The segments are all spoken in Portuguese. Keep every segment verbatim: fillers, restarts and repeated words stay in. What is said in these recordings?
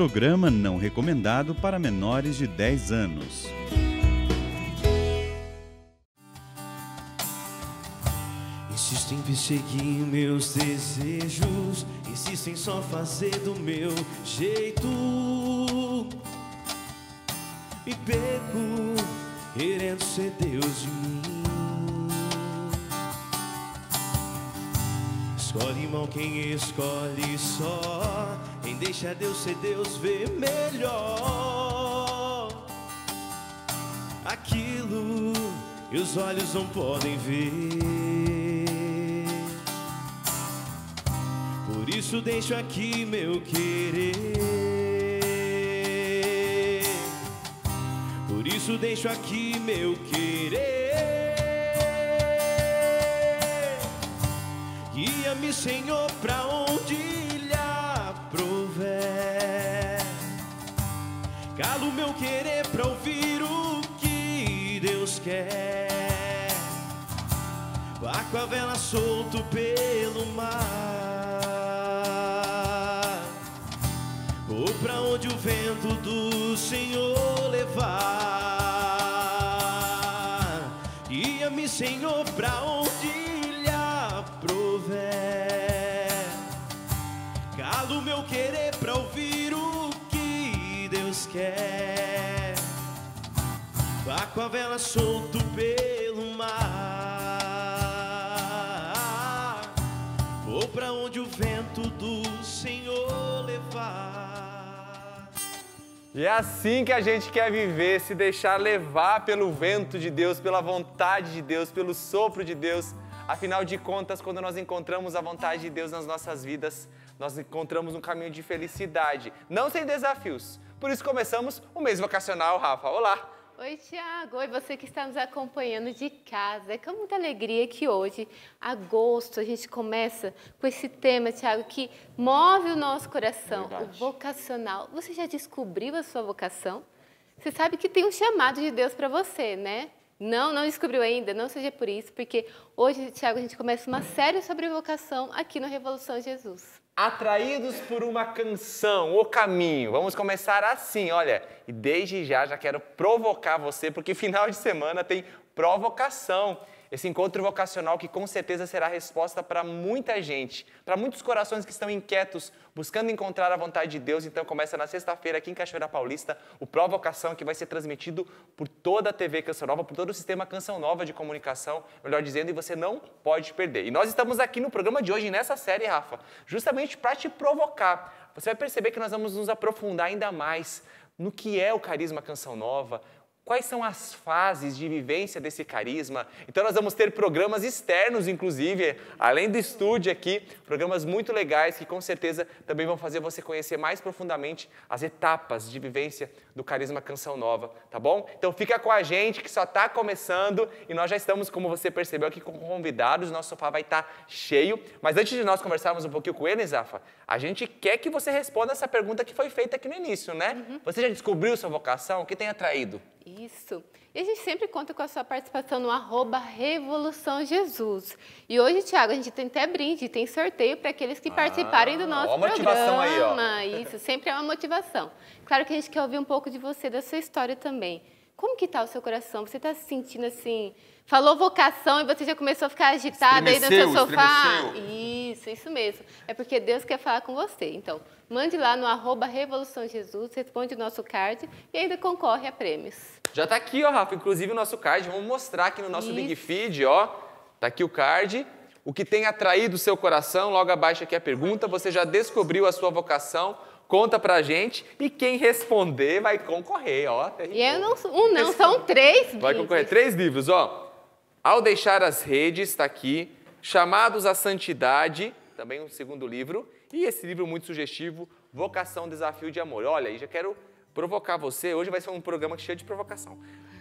programa não recomendado para menores de dez anos. Insisto em perseguir meus desejos, insisto em só fazer do meu jeito. Me perco, querendo ser Deus de mim. Escolhe mal quem escolhe só, quem deixa Deus ser Deus vê melhor aquilo que os olhos não podem ver. Por isso deixo aqui meu querer, por isso deixo aqui meu querer. Guia-me, Senhor, pra onde lhe aprouver. Calo meu querer pra ouvir o que Deus quer. Barco a vela solto pelo mar, ou pra onde o vento do Senhor levar. Guia-me, Senhor, pra onde lhe aprouver. Calo meu querer pra ouvir o que Deus quer. Barco a vela solto pelo mar, ou pra onde o vento do Senhor levar. E é assim que a gente quer viver, se deixar levar pelo vento de Deus, pela vontade de Deus, pelo sopro de Deus. Afinal de contas, quando nós encontramos a vontade de Deus nas nossas vidas, nós encontramos um caminho de felicidade, não sem desafios. Por isso começamos o mês vocacional, Rafa. Olá! Oi, Tiago. Oi, você que está nos acompanhando de casa. É com muita alegria que hoje, agosto, a gente começa com esse tema, Tiago, que move o nosso coração, Verdade. o vocacional. Você já descobriu a sua vocação? Você sabe que tem um chamado de Deus para você, né? Não, não descobriu ainda, não seja por isso, porque hoje, Tiago, a gente começa uma série sobre vocação aqui no Revolução Jesus. Atraídos por uma canção, o caminho. Vamos começar assim, olha, e desde já já quero provocar você, porque final de semana tem provocação. Esse encontro vocacional que com certeza será a resposta para muita gente, para muitos corações que estão inquietos, buscando encontrar a vontade de Deus. Então começa na sexta-feira aqui em Cachoeira Paulista, o Provocação, que vai ser transmitido por toda a T V Canção Nova, por todo o sistema Canção Nova de comunicação, melhor dizendo, e você não pode perder. E nós estamos aqui no programa de hoje, nessa série, Rafa, justamente para te provocar. Você vai perceber que nós vamos nos aprofundar ainda mais no que é o carisma Canção Nova, quais são as fases de vivência desse carisma. Então nós vamos ter programas externos, inclusive, além do estúdio aqui, programas muito legais que com certeza também vão fazer você conhecer mais profundamente as etapas de vivência do carisma Canção Nova, tá bom? Então fica com a gente que só está começando e nós já estamos, como você percebeu aqui, com convidados, nosso sofá vai estar cheio. Mas antes de nós conversarmos um pouquinho com eles, Rafa, a gente quer que você responda essa pergunta que foi feita aqui no início, né? Uhum. Você já descobriu sua vocação? O que tem atraído? Isso. E a gente sempre conta com a sua participação no arroba Revolução Jesus. E hoje, Tiago, a gente tem até brinde, tem sorteio para aqueles que ah, participarem do nosso programa. Motivação aí, ó. Isso, sempre é uma motivação. Claro que a gente quer ouvir um pouco de você, da sua história também. Como que tá o seu coração? Você está se sentindo assim... Falou vocação e você já começou a ficar agitada aí no seu sofá? Isso, isso mesmo. É porque Deus quer falar com você. Então, mande lá no arroba Revolução Jesus, responde o nosso card e ainda concorre a prêmios. Já tá aqui, ó, Rafa, inclusive o nosso card. Vamos mostrar aqui no nosso isso. Big Feed, ó. Tá aqui o card. O que tem atraído o seu coração, logo abaixo aqui a pergunta. Você já descobriu a sua vocação? Conta pra gente e quem responder vai concorrer, ó. E eu não, um não, são três livros. Vai concorrer três livros, ó. Ao Deixar as Redes, está aqui. Chamados à Santidade, também um segundo livro. E esse livro muito sugestivo, Vocação, Desafio de Amor. Olha, aí já quero provocar você. Hoje vai ser um programa cheio de provocação.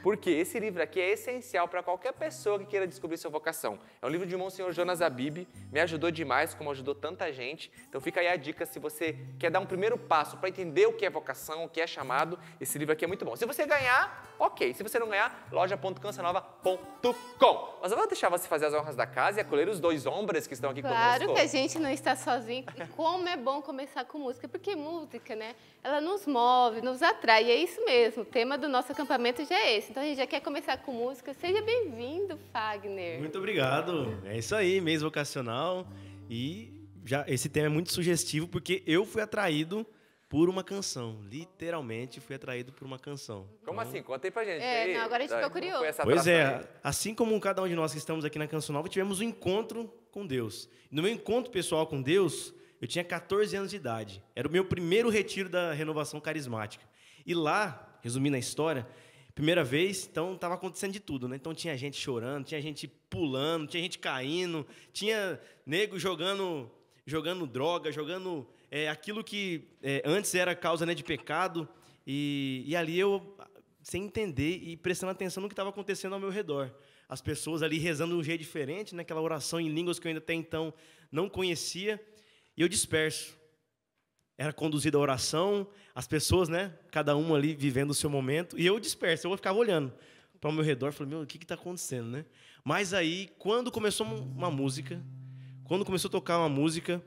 Porque esse livro aqui é essencial para qualquer pessoa que queira descobrir sua vocação. É um livro de Monsenhor Jonas Abib, me ajudou demais, como ajudou tanta gente. Então fica aí a dica, se você quer dar um primeiro passo para entender o que é vocação, o que é chamado, esse livro aqui é muito bom. Se você ganhar, ok. Se você não ganhar, loja ponto canção nova ponto com. Mas eu vou deixar você fazer as honras da casa e acolher os dois homens que estão aqui claro conosco. Claro que a gente não está sozinho. E como é bom começar com música, porque música, né, ela nos move, nos atrai. E é isso mesmo, o tema do nosso acampamento já é esse. Então a gente já quer começar com música. Seja bem-vindo, Fagner. Muito obrigado. É isso aí, mês vocacional. E já esse tema é muito sugestivo, porque eu fui atraído por uma canção. Literalmente fui atraído por uma canção. Como então, assim? Conta aí pra gente. É, aí. Não, agora a gente ficou curioso. Pois é, aí. Assim como cada um de nós que estamos aqui na Canção Nova, tivemos um encontro com Deus. No meu encontro pessoal com Deus, eu tinha catorze anos de idade. Era o meu primeiro retiro da renovação carismática. E lá, resumindo a história, primeira vez, então estava acontecendo de tudo, né? Então tinha gente chorando, tinha gente pulando, tinha gente caindo, tinha nego jogando, jogando droga, jogando é, aquilo que é, antes era causa, né, de pecado. E, e ali eu, sem entender e prestando atenção no que estava acontecendo ao meu redor. As pessoas ali rezando de um jeito diferente, né? Aquela oração em línguas que eu ainda até então não conhecia. E eu disperso. Era conduzida a oração, as pessoas, né? Cada uma ali vivendo o seu momento. E eu disperso, eu ficava olhando para o meu redor, falei, meu, o que está acontecendo, né? Mas aí, quando começou uma música, quando começou a tocar uma música,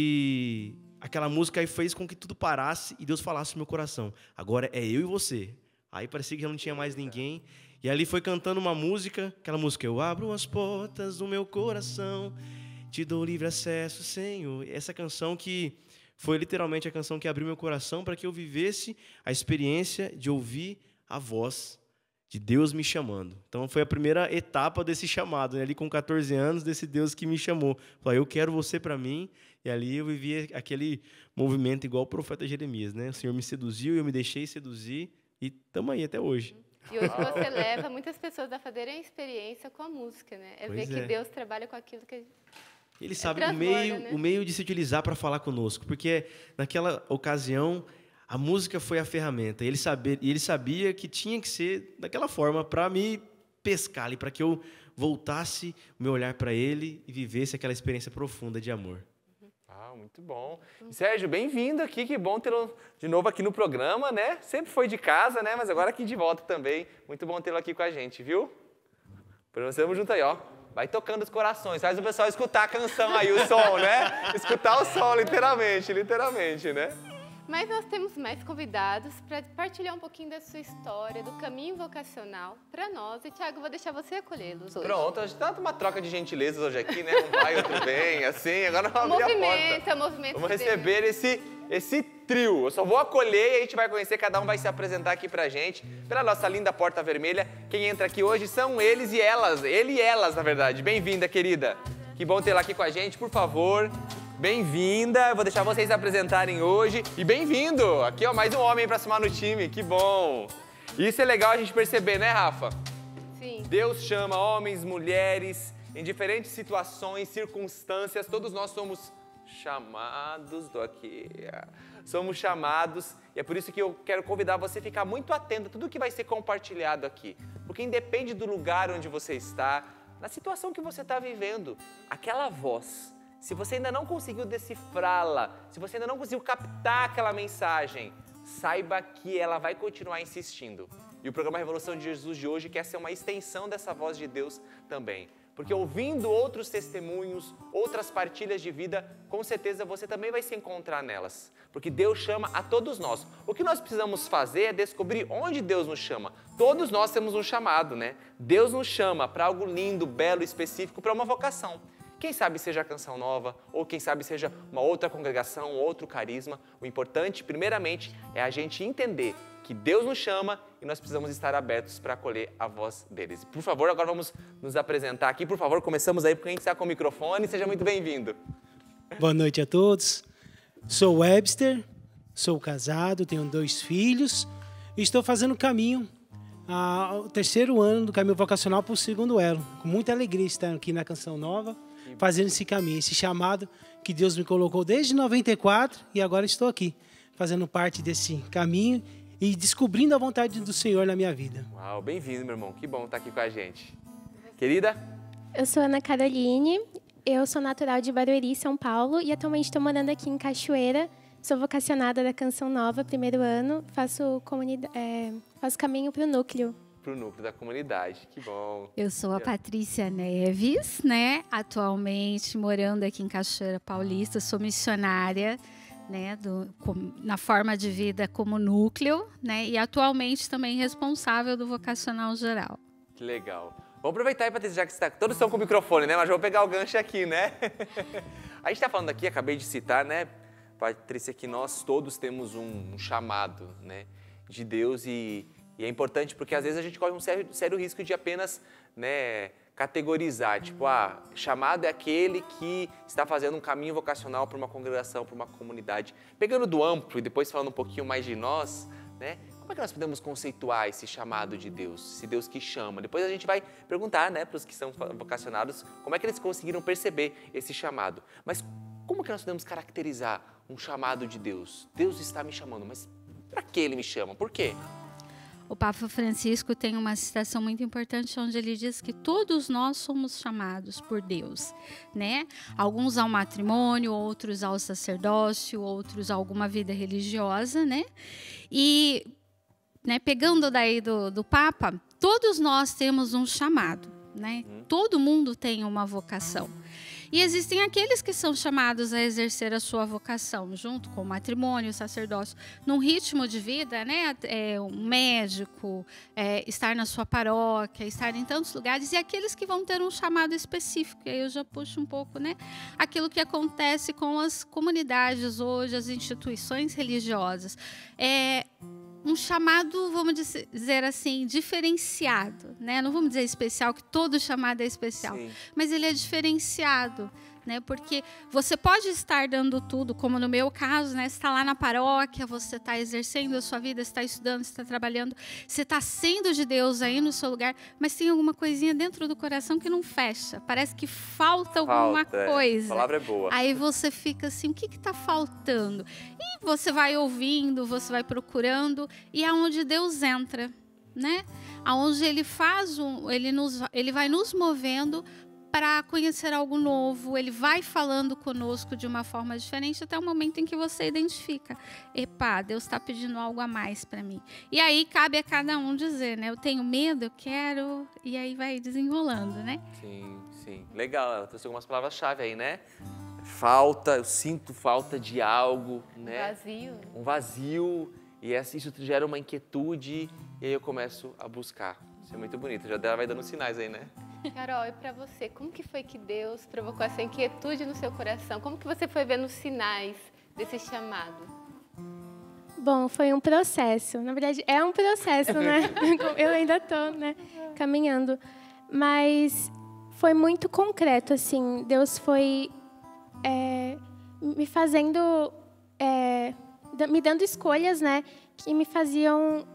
e aquela música aí fez com que tudo parasse e Deus falasse no meu coração. Agora é eu e você. Aí parecia que já não tinha mais ninguém. E ali foi cantando uma música, aquela música, eu abro as portas do meu coração, te dou livre acesso, Senhor. Essa canção que foi literalmente a canção que abriu meu coração para que eu vivesse a experiência de ouvir a voz de Deus me chamando. Então foi a primeira etapa desse chamado, né? Ali com catorze anos, desse Deus que me chamou. Falei, eu quero você para mim. E ali eu vivi aquele movimento igual o profeta Jeremias, né? O Senhor me seduziu, eu me deixei seduzir e estamos aí até hoje. E hoje você leva muitas pessoas a fazerem a experiência com a música, né? É pois ver é. que Deus trabalha com aquilo que... Ele sabe é o meio, né? o meio de se utilizar para falar conosco, porque naquela ocasião a música foi a ferramenta. Ele sabia, ele sabia que tinha que ser daquela forma para me pescar ali, para que eu voltasse o meu olhar para ele e vivesse aquela experiência profunda de amor. Ah, muito bom. Sérgio, bem-vindo aqui, que bom tê-lo de novo aqui no programa, né? Sempre foi de casa, né? Mas agora aqui de volta também. Muito bom tê-lo aqui com a gente, viu? Estamos juntos aí, ó. Vai tocando os corações, faz o pessoal escutar a canção aí, o som, né? Escutar o som, literalmente, literalmente, né? Mas nós temos mais convidados para partilhar um pouquinho da sua história, do caminho vocacional para nós. E, Thiago, vou deixar você acolhê-los hoje. Pronto, a gente tá uma troca de gentilezas hoje aqui, né? Um vai, outro vem, assim, agora vamos abrir a porta. É movimento, Vamos receber esse, esse trio. Eu só vou acolher e a gente vai conhecer, cada um vai se apresentar aqui pra gente, pela nossa linda porta vermelha. Quem entra aqui hoje são eles e elas, ele e elas, na verdade. Bem-vinda, querida. Que bom tê-la aqui com a gente, por favor. Bem-vinda, eu vou deixar vocês se apresentarem hoje. E bem-vindo! Aqui, ó, mais um homem pra somar no time, que bom! Isso é legal a gente perceber, né, Rafa? Sim. Deus chama homens, mulheres, em diferentes situações, circunstâncias, todos nós somos chamados, tô aqui, somos chamados, e é por isso que eu quero convidar você a ficar muito atento a tudo que vai ser compartilhado aqui, porque independe do lugar onde você está, na situação que você está vivendo, aquela voz, se você ainda não conseguiu decifrá-la, se você ainda não conseguiu captar aquela mensagem, saiba que ela vai continuar insistindo. E o programa Revolução de Jesus de hoje quer ser uma extensão dessa voz de Deus também. Porque ouvindo outros testemunhos, outras partilhas de vida, com certeza você também vai se encontrar nelas. Porque Deus chama a todos nós. O que nós precisamos fazer é descobrir onde Deus nos chama. Todos nós temos um chamado, né? Deus nos chama para algo lindo, belo, específico, para uma vocação. Quem sabe seja a Canção Nova, ou quem sabe seja uma outra congregação, outro carisma. O importante, primeiramente, é a gente entender que Deus nos chama e nós precisamos estar abertos para acolher a voz deles. Por favor, agora vamos nos apresentar aqui. Por favor, começamos aí, porque a gente está com o microfone. Seja muito bem-vindo. Boa noite a todos. Sou Webster, sou casado, tenho dois filhos e estou fazendo o caminho, ah, o terceiro ano do caminho vocacional para o segundo elo. Com muita alegria estar aqui na Canção Nova, fazendo esse caminho, esse chamado que Deus me colocou desde noventa e quatro e agora estou aqui, fazendo parte desse caminho e descobrindo a vontade do Senhor na minha vida. Uau, bem-vindo, meu irmão. Que bom estar aqui com a gente. Querida? Eu sou Ana Caroline, eu sou natural de Barueri, São Paulo, e atualmente estou morando aqui em Cachoeira. Sou vocacionada da Canção Nova, primeiro ano, faço, comunidade, é, faço caminho para o núcleo. Para o núcleo da comunidade, que bom. Eu sou a Patrícia Neves, né? Atualmente morando aqui em Cachoeira Paulista, sou missionária, né? Do, com, na forma de vida como núcleo, né? E atualmente também responsável do vocacional geral. Que legal. Vamos aproveitar aí, Patrícia, já que você tá, todos estão com o microfone, né? Mas eu vou pegar o gancho aqui, né? A gente está falando aqui, acabei de citar, né, Patrícia, que nós todos temos um, um chamado, né, de Deus e, e é importante porque às vezes a gente corre um sério, sério risco de apenas, né, categorizar, tipo, ah, chamado é aquele que está fazendo um caminho vocacional para uma congregação, para uma comunidade. Pegando do amplo e depois falando um pouquinho mais de nós, né, como é que nós podemos conceituar esse chamado de Deus, esse Deus que chama? Depois a gente vai perguntar, né, para os que são vocacionados, como é que eles conseguiram perceber esse chamado. Mas como que nós podemos caracterizar um chamado de Deus? Deus está me chamando, mas para que Ele me chama? Por quê? O Papa Francisco tem uma citação muito importante onde ele diz que todos nós somos chamados por Deus, né? Alguns ao matrimônio, outros ao sacerdócio, outros a alguma vida religiosa, né? E, né, pegando daí do, do Papa, todos nós temos um chamado, né? Hum. Todo mundo tem uma vocação. E existem aqueles que são chamados a exercer a sua vocação, junto com o matrimônio, o sacerdócio, num ritmo de vida, né? É, um médico, é, estar na sua paróquia, estar em tantos lugares, e aqueles que vão ter um chamado específico. E aí eu já puxo um pouco, né? Aquilo que acontece com as comunidades hoje, as instituições religiosas. É um chamado, vamos dizer assim, diferenciado, né? Não vamos dizer especial, que todo chamado é especial, sim, mas ele é diferenciado, né? Porque você pode estar dando tudo, como no meu caso, né? Você está lá na paróquia, você está exercendo a sua vida, você está estudando, você está trabalhando, você está sendo de Deus aí no seu lugar, mas tem alguma coisinha dentro do coração que não fecha. Parece que falta alguma falta, coisa. É. A palavra é boa. Aí você fica assim, o que está faltando? E você vai ouvindo, você vai procurando, e é onde Deus entra, né? Aonde Ele faz um, ele nos, ele vai nos movendo para conhecer algo novo, Ele vai falando conosco de uma forma diferente até o momento em que você identifica, epa, Deus está pedindo algo a mais para mim. E aí cabe a cada um dizer, né? Eu tenho medo, eu quero, e aí vai desenrolando, né? Sim, sim. Legal, ela trouxe algumas palavras-chave aí, né? Falta, eu sinto falta de algo, né? Vazio. Um vazio, e isso gera uma inquietude, e aí eu começo a buscar. Isso é muito bonito, já vai dando sinais aí, né? Carol, e para você, como que foi que Deus provocou essa inquietude no seu coração? Como que você foi vendo os sinais desse chamado? Bom, foi um processo. Na verdade, é um processo, né? Eu ainda estou, né, caminhando. Mas foi muito concreto, assim. Deus foi é, me fazendo, é, me dando escolhas, né, que me faziam,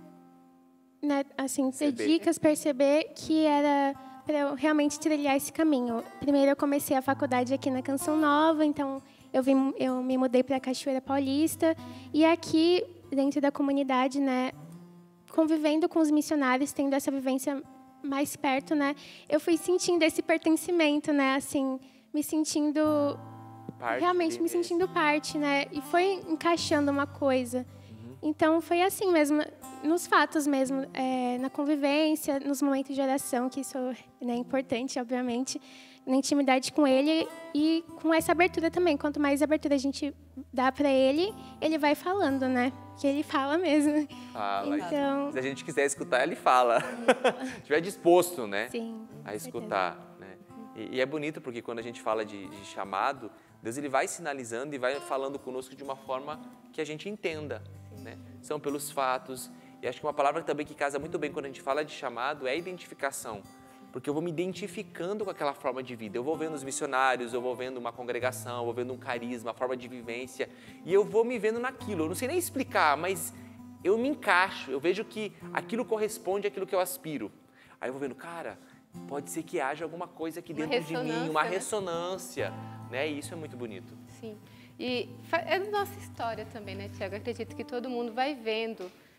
né, assim, ter dicas, perceber que era para eu realmente trilhar esse caminho. Primeiro eu comecei a faculdade aqui na Canção Nova, então eu, vim, eu me mudei para Cachoeira Paulista, e aqui dentro da comunidade, né, convivendo com os missionários, tendo essa vivência mais perto, né, eu fui sentindo esse pertencimento, né, assim, me sentindo parte realmente me sentindo parte, né, e foi encaixando uma coisa. Então, foi assim mesmo, nos fatos mesmo, é, na convivência, nos momentos de oração, que isso, né, é importante, obviamente, na intimidade com Ele e com essa abertura também. Quanto mais abertura a gente dá para Ele, Ele vai falando, né? Que Ele fala mesmo. Fala. Então, se a gente quiser escutar, Ele fala. Estiver disposto, né? Sim, a escutar. Né? E, e é bonito porque quando a gente fala de, de chamado, Deus ele vai sinalizando e vai falando conosco de uma forma que a gente entenda. Né? São pelos fatos. E acho que uma palavra também que casa muito bem quando a gente fala de chamado é a identificação. Porque eu vou me identificando com aquela forma de vida. Eu vou vendo os missionários, eu vou vendo uma congregação, eu vou vendo um carisma, uma forma de vivência. E eu vou me vendo naquilo. Eu não sei nem explicar, mas eu me encaixo. Eu vejo que aquilo corresponde àquilo que eu aspiro. Aí eu vou vendo, cara, pode ser que haja alguma coisa aqui dentro de mim, uma ressonância. Né? E isso é muito bonito. Sim. E é da nossa história também, né, Tiago? Acredito que todo mundo vai vendo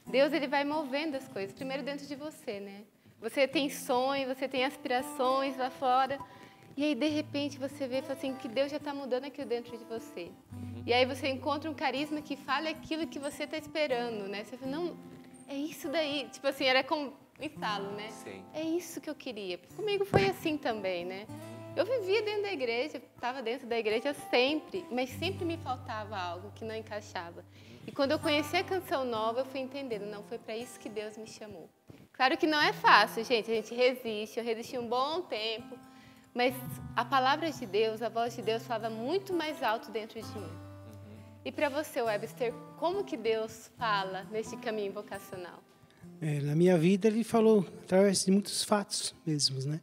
Deus ele vai movendo as coisas, primeiro dentro de você, né? Você tem sonhos, você tem aspirações lá fora, e aí de repente você vê assim, que Deus já está mudando aquilo dentro de você. Uhum. E aí você encontra um carisma que fala aquilo que você está esperando, né? Você fala, não, é isso daí. Tipo assim, era como um estalo, né? Sim. É isso que eu queria. Comigo foi assim também, né? Eu vivia dentro da igreja, estava dentro da igreja sempre, mas sempre me faltava algo que não encaixava. E quando eu conheci a Canção Nova, eu fui entendendo, não, foi para isso que Deus me chamou. Claro que não é fácil, gente, a gente resiste, eu resisti um bom tempo, mas a palavra de Deus, a voz de Deus falava muito mais alto dentro de mim. Uhum. E para você, Webster, como que Deus fala nesse caminho vocacional? É, na minha vida, ele falou através de muitos fatos mesmos, né?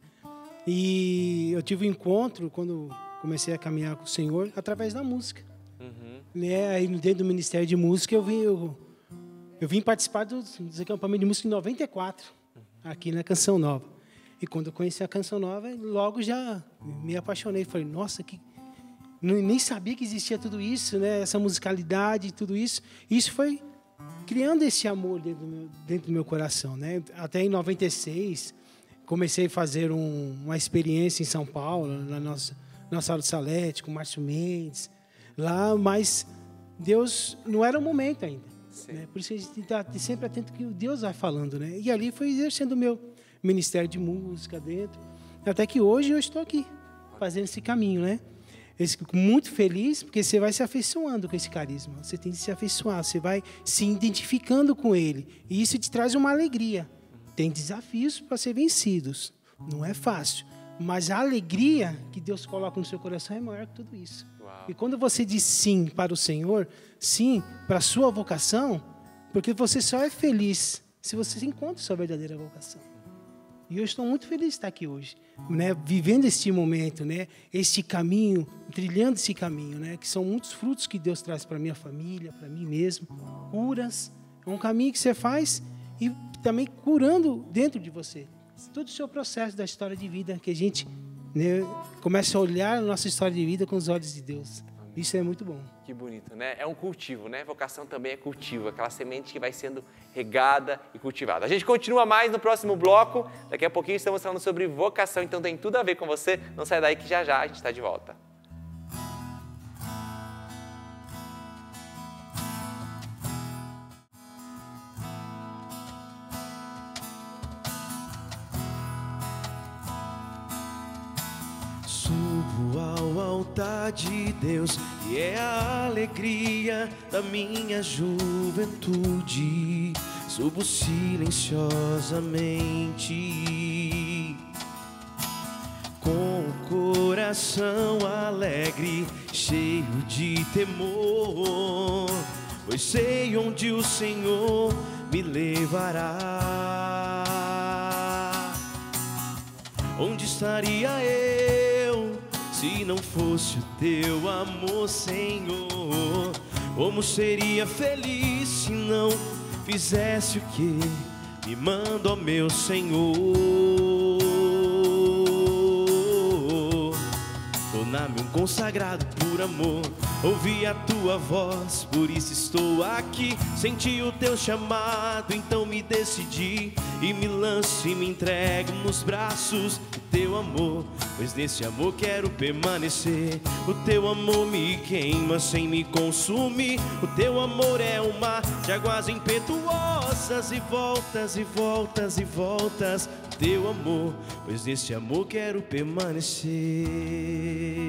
E eu tive um encontro, quando comecei a caminhar com o Senhor, através da música. Uhum. Né? Aí, dentro do Ministério de Música, eu vim, eu, eu vim participar do, dos acampamentos de música em noventa e quatro, uhum. aqui na Canção Nova. E quando eu conheci a Canção Nova, logo já me apaixonei. Falei, nossa, que... nem sabia que existia tudo isso, né? Essa musicalidade, tudo isso. Isso foi criando esse amor dentro do meu, dentro do meu coração, né? Até em noventa e seis... comecei a fazer um, uma experiência em São Paulo, na nossa, nossa aula de Salete, com o Márcio Mendes, lá, mas Deus não era o momento ainda. Né? Por isso a gente está sempre atento que Deus vai falando. Né? E ali foi exercendo o meu ministério de música dentro, até que hoje eu estou aqui, fazendo esse caminho. Né? Eu fico muito feliz, porque você vai se afeiçoando com esse carisma, você tem que se afeiçoar, você vai se identificando com ele, e isso te traz uma alegria. Tem desafios para ser vencidos. Não é fácil. Mas a alegria que Deus coloca no seu coração é maior que tudo isso. Uau. E quando você diz sim para o Senhor, sim para a sua vocação, porque você só é feliz se você encontra a sua verdadeira vocação. E eu estou muito feliz de estar aqui hoje, né, vivendo este momento, né, este caminho, trilhando esse caminho, né, que são muitos frutos que Deus traz para a minha família, para mim mesmo, curas. É um caminho que você faz e também curando dentro de você todo o seu processo da história de vida, que a gente, né, começa a olhar a nossa história de vida com os olhos de Deus. Isso é muito bom. Que bonito, né? É um cultivo, né? Vocação também é cultivo, aquela semente que vai sendo regada e cultivada. A gente continua mais no próximo bloco. Daqui a pouquinho estamos falando sobre vocação, então tem tudo a ver com você. Não sai daí que já já a gente está de volta. Subo ao altar de Deus, que é a alegria da minha juventude. Subo silenciosamente, com o coração alegre, cheio de temor, pois sei onde o Senhor me levará. Onde estaria eu se não fosse o teu amor, Senhor? Como seria feliz se não fizesse o que me manda, ó meu Senhor? Tornar-me um consagrado por amor, ouvi a tua voz, por isso estou aqui. Senti o teu chamado, então me decidi e me lanço e me entrego nos braços do teu amor, pois nesse amor quero permanecer. O teu amor me queima sem me consumir. O teu amor é um mar de águas impetuosas, e voltas e voltas e voltas. O teu amor, pois nesse amor quero permanecer.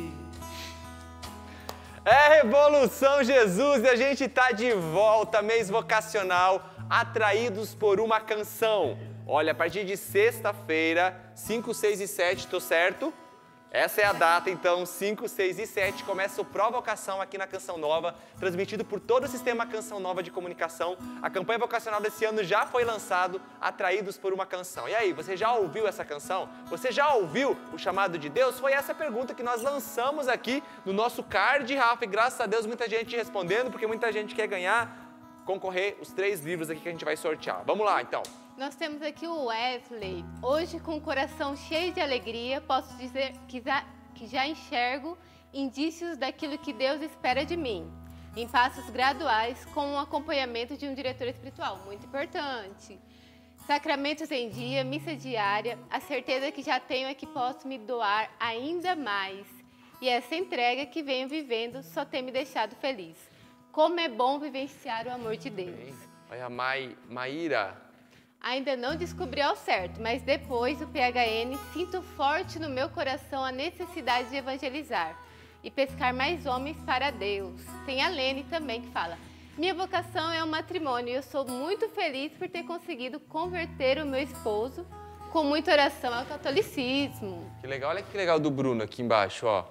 É Revolução Jesus e a gente tá de volta, mês vocacional, atraídos por uma canção. Olha, a partir de sexta-feira, cinco, seis e sete, tô certo? Essa é a data, então, cinco, seis e sete, começa o Provocação aqui na Canção Nova, transmitido por todo o sistema Canção Nova de comunicação. A campanha vocacional desse ano já foi lançado, Atraídos por uma Canção. E aí, você já ouviu essa canção? Você já ouviu o chamado de Deus? Foi essa pergunta que nós lançamos aqui no nosso card, Rafa, e graças a Deus muita gente respondendo, porque muita gente quer ganhar, concorrer os três livros aqui que a gente vai sortear. Vamos lá, então. Nós temos aqui o Wesley. Hoje, com o coração cheio de alegria, posso dizer que já, que já enxergo indícios daquilo que Deus espera de mim. em passos graduais com o acompanhamento de um diretor espiritual, muito importante. Sacramentos em dia, missa diária, a certeza que já tenho é que posso me doar ainda mais. E essa entrega que venho vivendo só tem me deixado feliz. Como é bom vivenciar o amor de Deus. Olha, Mai, Maíra. Ainda não descobri ao certo, mas depois do P H N, sinto forte no meu coração a necessidade de evangelizar e pescar mais homens para Deus. Tem a Lene também que fala: minha vocação é o matrimônio e eu sou muito feliz por ter conseguido converter o meu esposo com muita oração ao catolicismo. Que legal, olha que legal do Bruno aqui embaixo, ó.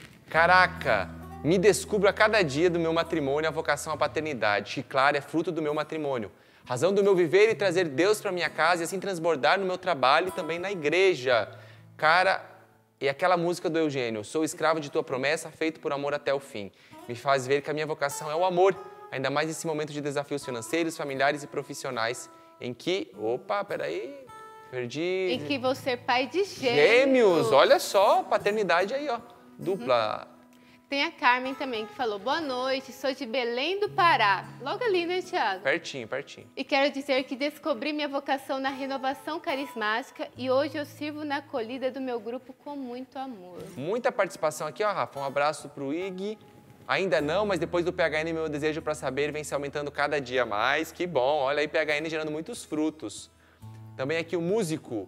Caraca, me descubro a cada dia do meu matrimônio a vocação à paternidade, que, claro, é fruto do meu matrimônio. Razão do meu viver e trazer Deus para minha casa e assim transbordar no meu trabalho e também na igreja. Cara, e aquela música do Eugênio, sou escravo de tua promessa, feito por amor até o fim. Me faz ver que a minha vocação é o amor, ainda mais nesse momento de desafios financeiros, familiares e profissionais, em que... Opa, peraí, perdi... Em que vou ser pai de gêmeos. Gêmeos, olha só, paternidade aí, ó, dupla... Uhum. Tem a Carmen também que falou: boa noite, sou de Belém do Pará. Logo ali, né, Thiago? Pertinho, pertinho. E quero dizer que descobri minha vocação na renovação carismática e hoje eu sirvo na acolhida do meu grupo com muito amor. Muita participação aqui, ó, Rafa. Um abraço pro Ig. Ainda não, mas depois do P H N, meu desejo para saber vem se aumentando cada dia mais. Que bom, olha aí, P H N gerando muitos frutos. Também aqui o músico,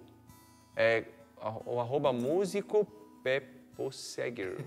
é, o arroba músico Peposseger.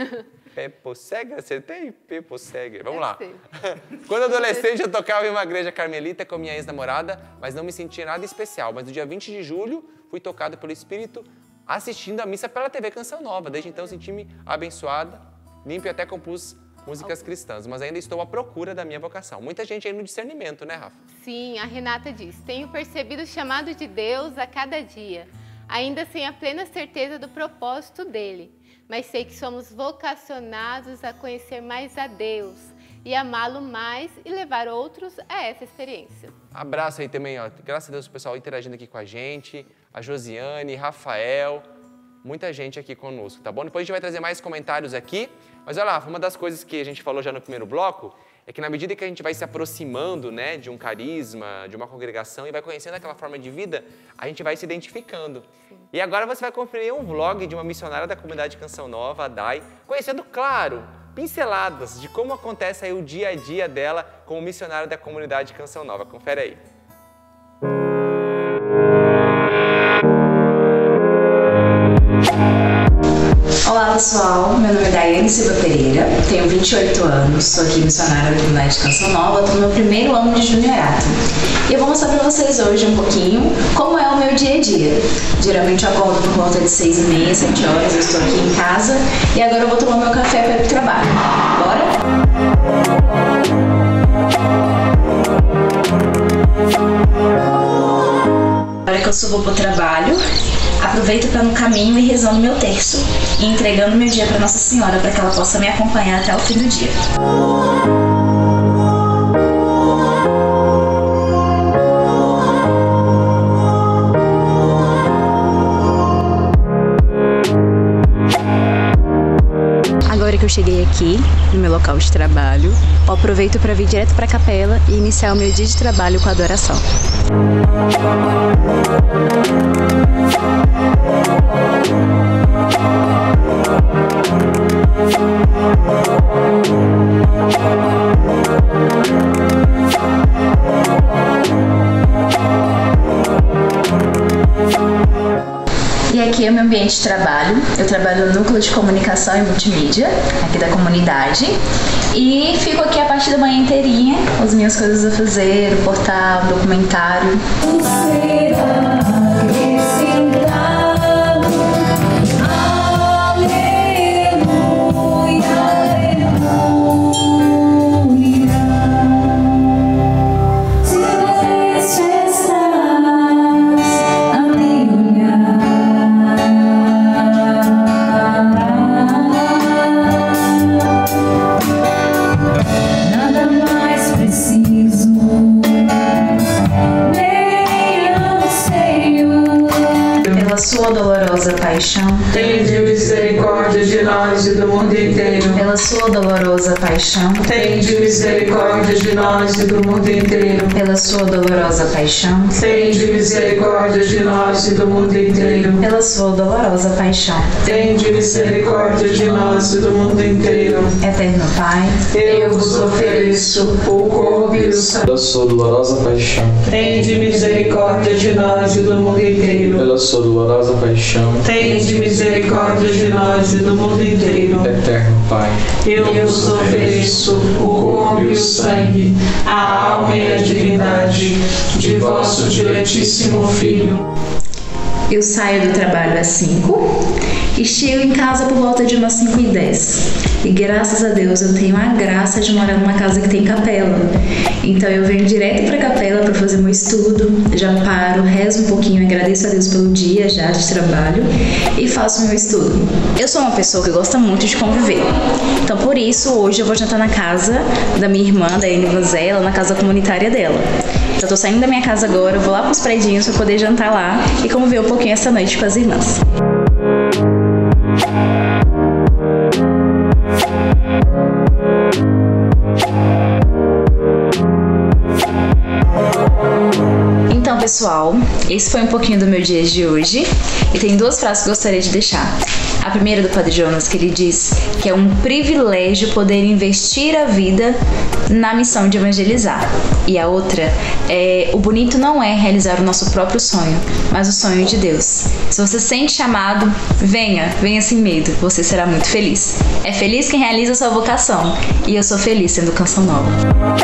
Peposseger? Acertei? Peposseger. Vamos lá. Quando adolescente, eu tocava em uma igreja carmelita com minha ex-namorada, mas não me sentia nada especial. Mas no dia vinte de julho, fui tocado pelo Espírito assistindo a missa pela T V Canção Nova. Desde então, senti-me abençoada, limpo e até compus músicas cristãs. Mas ainda estou à procura da minha vocação. Muita gente aí no discernimento, né, Rafa? Sim, a Renata diz: tenho percebido o chamado de Deus a cada dia, ainda sem a plena certeza do propósito dele. Mas sei que somos vocacionados a conhecer mais a Deus e amá-lo mais e levar outros a essa experiência. Abraço aí também, ó. Graças a Deus o pessoal interagindo aqui com a gente, a Josiane, Rafael, muita gente aqui conosco, tá bom? Depois a gente vai trazer mais comentários aqui, mas olha lá, uma das coisas que a gente falou já no primeiro bloco é que na medida que a gente vai se aproximando, né, de um carisma, de uma congregação e vai conhecendo aquela forma de vida, a gente vai se identificando. Sim. E agora você vai conferir um vlog de uma missionária da comunidade Canção Nova, a Dai, conhecendo, claro, pinceladas de como acontece aí o dia a dia dela como missionária da comunidade Canção Nova. Confere aí. Olá pessoal, meu nome é Daiane Silva Pereira, tenho vinte e oito anos, sou aqui missionária da comunidade Canção Nova, estou no meu primeiro ano de juniorado. E eu vou mostrar para vocês hoje um pouquinho como é o meu dia a dia. Geralmente eu acordo por volta de seis e meia, sete horas, eu estou aqui em casa e agora eu vou tomar meu café para ir para o trabalho. Bora? Na hora que eu subo para o trabalho, aproveito para no caminho ir rezando meu terço e entregando meu dia para Nossa Senhora para que ela possa me acompanhar até o fim do dia. Agora que eu cheguei aqui no meu local de trabalho, eu aproveito para vir direto para a capela e iniciar o meu dia de trabalho com a adoração. E aqui é o meu ambiente de trabalho. Eu trabalho no Núcleo de Comunicação e Multimídia, aqui da comunidade. E fico aqui a parte da manhã inteirinha, com as minhas coisas a fazer, o portal, o documentário. Senhor. pela sua dolorosa paixão, tende misericórdia de nós e do mundo inteiro. Pela sua dolorosa paixão, tende misericórdia de nós e do mundo inteiro. Pela sua dolorosa paixão, tende misericórdia de nós e do mundo inteiro. Eterno Pai, eu vos ofereço o corpo e o sangue. Pela sua dolorosa paixão, tende misericórdia de nós e do mundo inteiro. Pela sua dolorosa paixão, tende misericórdia de nós e do mundo inteiro. Eterno Pai, eu vos ofereço o corpo e o sangue, a alma e a divindade de vosso diletíssimo Filho. Eu saio do trabalho às cinco e chego em casa por volta de umas cinco e dez. E graças a Deus eu tenho a graça de morar numa casa que tem capela. Então eu venho direto para a capela para fazer meu estudo, já paro, rezo um pouquinho, agradeço a Deus pelo dia já de trabalho e faço meu estudo. Eu sou uma pessoa que gosta muito de conviver. Então por isso hoje eu vou jantar na casa da minha irmã, da Eni Vanzella, na casa comunitária dela. Então eu tô saindo da minha casa agora, eu vou lá pros predinhos para poder jantar lá e conviver um pouquinho essa noite com as irmãs. Então, pessoal, esse foi um pouquinho do meu dia de hoje e tem duas frases que eu gostaria de deixar. A primeira do Padre Jonas, que ele diz que é um privilégio poder investir a vida na missão de evangelizar. E a outra é: o bonito não é realizar o nosso próprio sonho, mas o sonho de Deus. Se você sente chamado, venha, venha sem medo, você será muito feliz. É feliz quem realiza a sua vocação, e eu sou feliz sendo Canção Nova.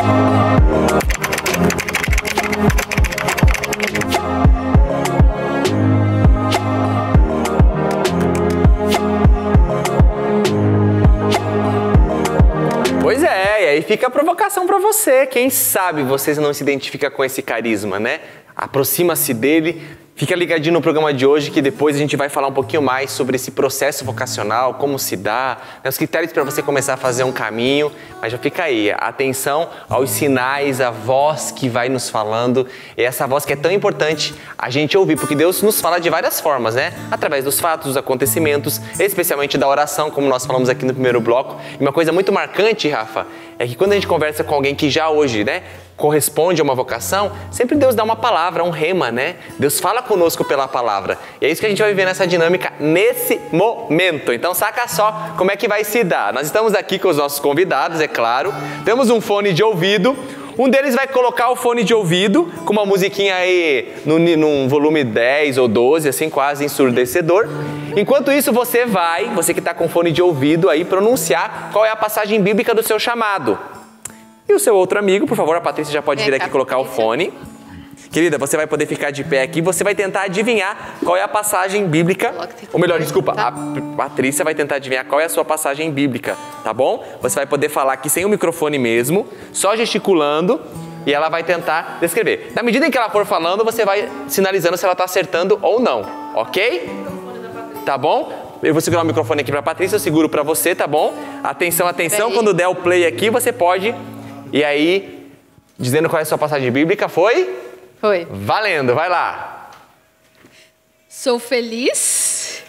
Pois é, e aí fica a provocação para você. Quem sabe você não se identifica com esse carisma, né? Aproxima-se dele. Fica ligadinho no programa de hoje que depois a gente vai falar um pouquinho mais sobre esse processo vocacional, como se dá, né, os critérios para você começar a fazer um caminho. Mas já fica aí, atenção aos sinais, a voz que vai nos falando. E essa voz que é tão importante a gente ouvir, porque Deus nos fala de várias formas, né? Através dos fatos, dos acontecimentos, especialmente da oração, como nós falamos aqui no primeiro bloco. E uma coisa muito marcante, Rafa, é que quando a gente conversa com alguém que já hoje, né, corresponde a uma vocação, sempre Deus dá uma palavra, um rema, né? Deus fala conosco pela palavra. E é isso que a gente vai viver nessa dinâmica nesse momento. Então saca só como é que vai se dar. Nós estamos aqui com os nossos convidados, é claro. Temos um fone de ouvido. Um deles vai colocar o fone de ouvido com uma musiquinha aí no, num volume dez ou doze, assim, quase ensurdecedor. Enquanto isso, você vai, você que está com fone de ouvido aí, pronunciar qual é a passagem bíblica do seu chamado. E o seu outro amigo, por favor, a Patrícia já pode vir aqui colocar o fone. Querida, você vai poder ficar de pé aqui, você vai tentar adivinhar qual é a passagem bíblica, ou melhor, desculpa, a Patrícia vai tentar adivinhar qual é a sua passagem bíblica, tá bom? Você vai poder falar aqui sem o microfone mesmo, só gesticulando, e ela vai tentar descrever. Na medida em que ela for falando, você vai sinalizando se ela está acertando ou não, ok? Tá bom? Eu vou segurar o microfone aqui para a Patrícia, eu seguro para você, tá bom? Atenção, atenção, quando der o play aqui, você pode... E aí, dizendo qual é a sua passagem bíblica, foi? Foi. Valendo, vai lá. Sou feliz.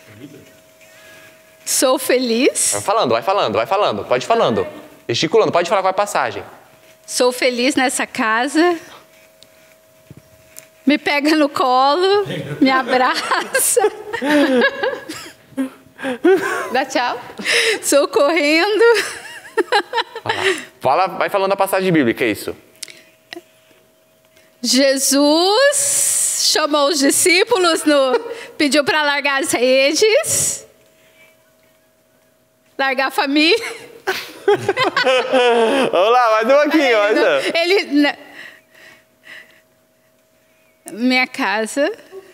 Sou feliz. Vai falando, vai falando, vai falando. Pode ir falando. Gesticulando, pode falar qual é a passagem. Sou feliz nessa casa. Me pega no colo, me abraça. Dá tchau. Sou correndo. Fala, vai falando a passagem bíblica, é isso. Jesus chamou os discípulos, no, pediu para largar as redes, largar a família. Vamos lá, mais um pouquinho. Mais um. Ele, na, minha casa.